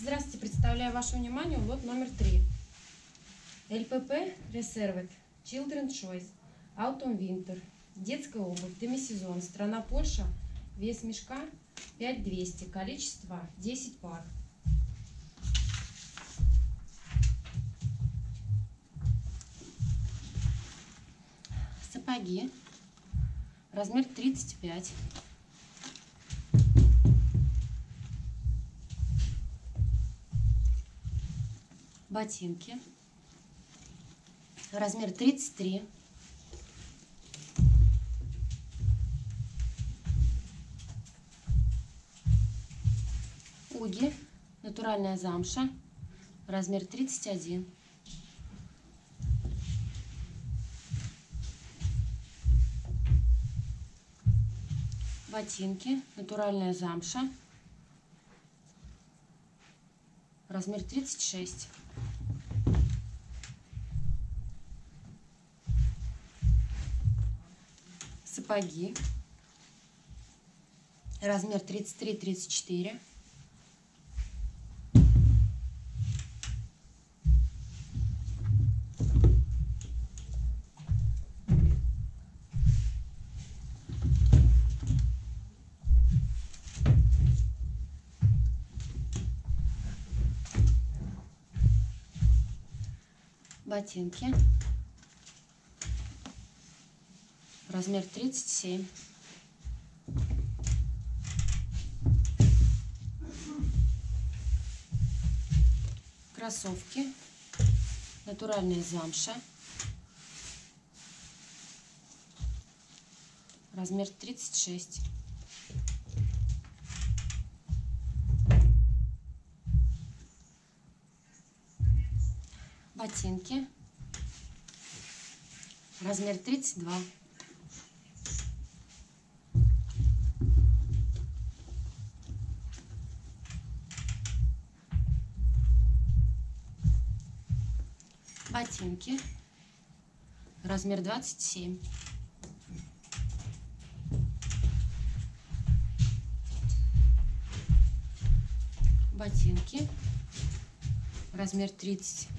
Здравствуйте, представляю вашему вниманию лот номер 3. ЛПП Reserved Children's Choice Autumn Winter. Детская обувь, демисезон. Страна Польша. Вес мешка 5200. Количество 10 пар. Сапоги. Размер 35. Ботинки. Размер 33. Уги. Натуральная замша. Размер 31. Ботинки. Натуральная замша. Размер 36. Сапоги. Размер 33-34. Ботинки. Размер 37. Кроссовки. Натуральная замша. Размер 36. Ботинки. Размер 32. Ботинки. Размер 27. Ботинки. Размер 30.